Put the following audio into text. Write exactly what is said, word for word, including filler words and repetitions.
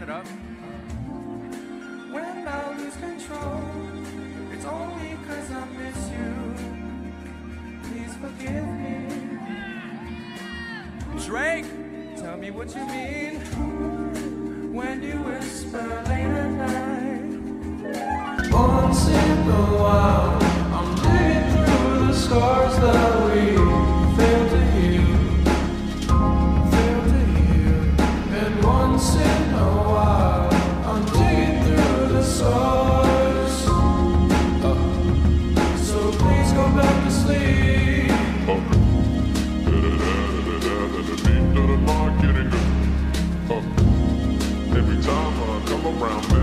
it up. When I lose control, it's only 'cause I miss you. Please forgive me. Drake, Tell me what you mean when you whisper late at night. Once in a while, I'm digging through the scars that we failed to heal, failed to heal. And once in a while, I'm digging through the scars. Uh, so please go back to sleep. Every time I come around